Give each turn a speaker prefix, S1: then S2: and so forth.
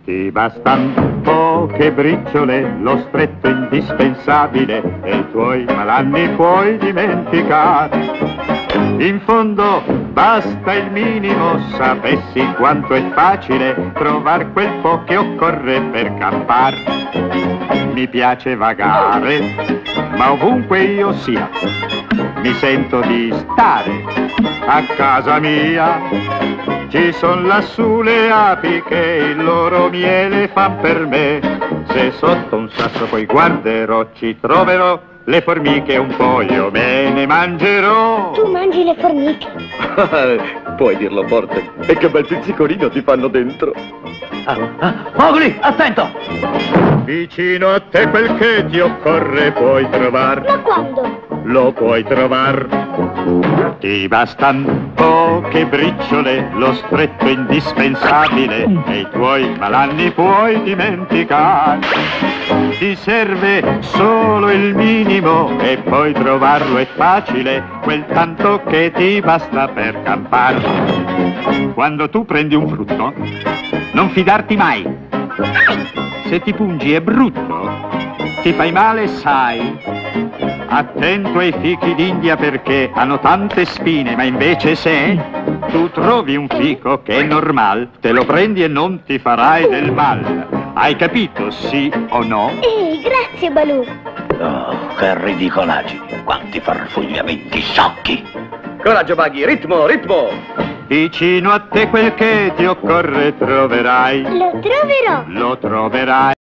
S1: Ti bastan poche briciole, lo stretto indispensabile, e i tuoi malanni puoi dimenticare. In fondo basta il minimo, sapessi quanto è facile trovar quel po' che occorre per campar. Mi piace vagare, ma ovunque io sia, mi sento di stare a casa mia. Ci son lassù le api che il loro miele fan per me. Se sotto un sasso poi guarderò, ci troverò le formiche, un po' io me ne mangerò.
S2: Tu mangi le formiche?
S3: Puoi dirlo forte. E che bel pizzicorino ti fanno dentro.
S4: Mowgli, attento!
S1: Vicino a te quel che ti occorre puoi trovar.
S2: Ma quando?
S1: Lo puoi trovar. Ti bastan poche briciole, lo stretto indispensabile, e i tuoi malanni puoi dimenticare. Ti serve solo il minimo e poi trovarlo è facile, quel tanto che ti basta per campare. Quando tu prendi un frutto, non fidarti mai. Se ti pungi è brutto, ti fai male, sai. Attento ai fichi d'India perché hanno tante spine, ma invece se tu trovi un fico che è normal, te lo prendi e non ti farai del mal. Hai capito, sì o no?
S2: Ehi, grazie Balù.
S4: Oh, che ridicolaggine! Quanti farfugliamenti sciocchi!
S3: Coraggio, Buggy, ritmo, ritmo!
S1: Vicino a te quel che ti occorre troverai.
S2: Lo troverò.
S1: Lo troverai.